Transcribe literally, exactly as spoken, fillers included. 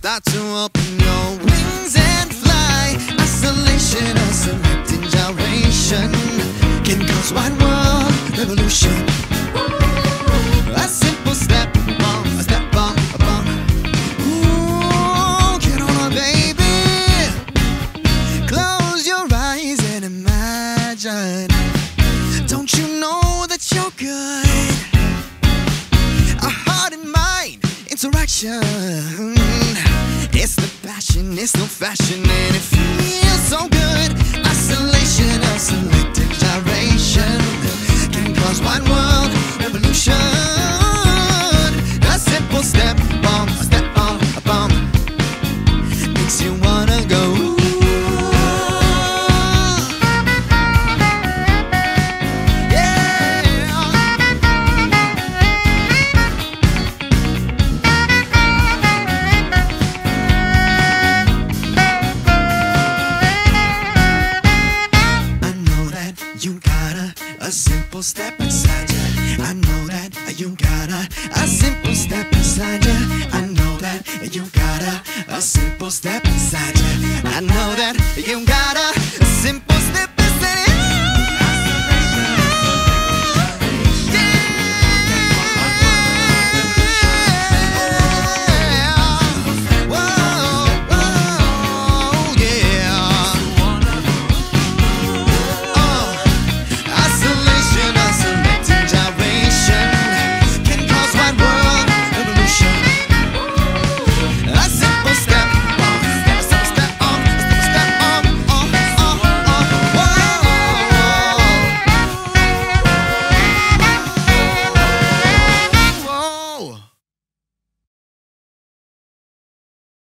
Start to open your wings and fly. Isolation, a selecting gyration can cause wide world revolution. A simple step, bump, a step, bump, a bump. Ooh, get on, baby. Close your eyes and imagine. Don't you know that you're good? A heart and mind interaction. It's the passion, it's no fashion, and it feels so good. Isolation, a selective gyration can cause wide world revolution. A simple step, bump, a step on a bump makes you wanna go. A simple step inside ya. I know that you got a, a simple step inside ya. I know that you got a, a simple step inside ya.